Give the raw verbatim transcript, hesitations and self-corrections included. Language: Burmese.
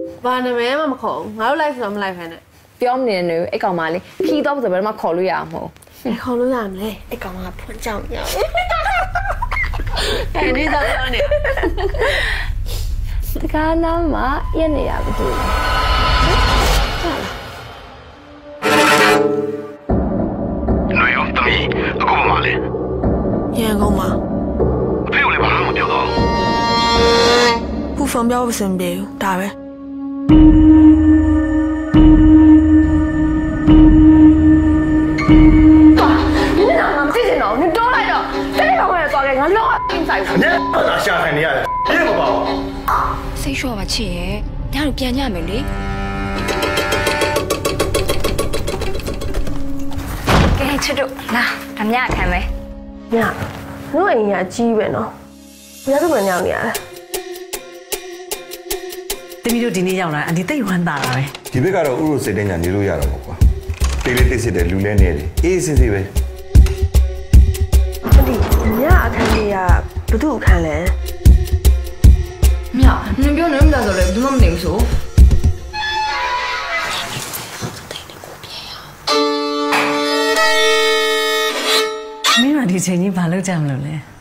ဘာနာမည်မှမခေါ်ဘူးငါတို့လိုက်ဆိုတော့မလိုက်ဖ ೇನೆ ပြောမနေနဲ့အဲ့ကောင်မလေးခီးတော့ဆိုဘယ်မှာခေါ်လို့ရမှာမဟုတ်ခေါ်လို့ရမလဲအဲ့ကောင်ကဖွင့်ကြောင်ရအဲ့ဒီတော့ပြောနေတကားနားမှာရက်နေရဘူးသူ女友等你，我干嘛嘞？ ရန်ကုန်မှာ没有嘞，马上我掉到。 ခုဖုန်းပြောဖို့စင်ပြေဘူးဒါပဲ你那妈这些脑，你多来着，这个我也搞给俺老精彩。 你把哪下海你呀？别不包。 စိတ်လျှော့ပါချစ်ရဲ့ညတို့ပြန်ညမယ်လေကဲချစ်တို့လာဓမြခံမယ်ညတို့အိမ်ကကြီးပဲနော်ညတို့ပဲညောင်းနေရတယ်တမီးတို့ဒီနေ့ရောက်လာအန်ဒီတိတ်ဝမ်းသာတာပဲဒီဘက်ကတော့ဥရုစိတ်တိုင်းညာနေလို့ရတော့ပေါ့ကွာတိတ်လေးတိတ်စစ်တယ်လူလဲနေတယ်အေးစစ်စစ်ပဲဒီညအခန်းကြီးကဘသူ့အခန်းလဲမြနင်ပြောနေမှဆိုလဲဘယ်သူမှမနေဘူးဆိုမင်းကဒီချိန်ကြီးဘာလုပ်ကြမလို့လဲ